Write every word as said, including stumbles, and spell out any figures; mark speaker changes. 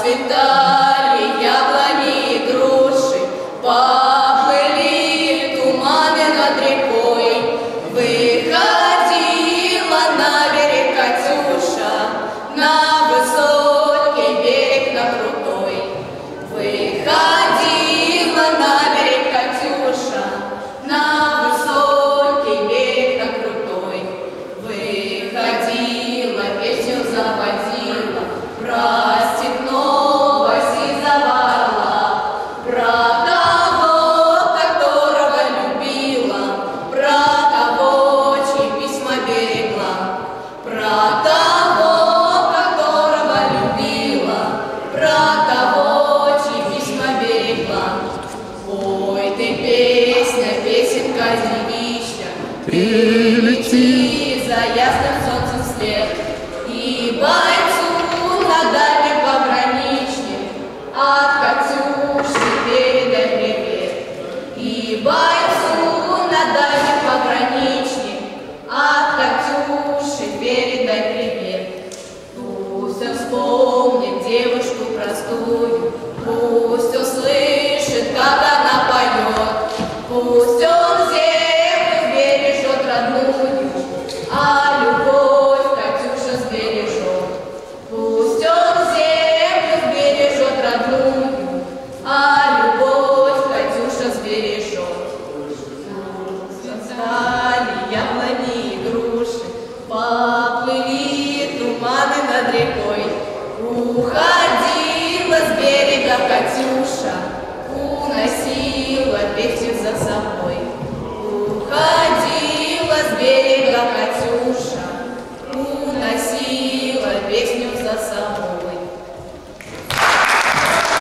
Speaker 1: Расцветали яблони и груши, поплыли туманы над рекой. Выходила на берег Катюша, на высокий берег, на крутой. Выходила на берег Катюша, на высокий берег, на крутой. Выходила, песню заводила, про степного сизого орла, про того, которого любила, про того, чьи письма берегла, про того, которого любила, про того, чьи письма берегла. Ой, ты песня, песенка девичья, прилети за ясным солнцем вслед, и бойцу на дальнем пограничник от Катюши передай привет. И бойцу на дальнем пограничник от Катюши передай привет. Пусть он вспомнит девушку простую, пусть услышит, как она поет, пусть он землю бережет родную, а любовь Катюша сбережет. Пусть он землю сбережет родную, а любовь Катюша сбережет. Расцветали яблони и груши, поплыли туманы над рекой. Уходила с берега Катюша,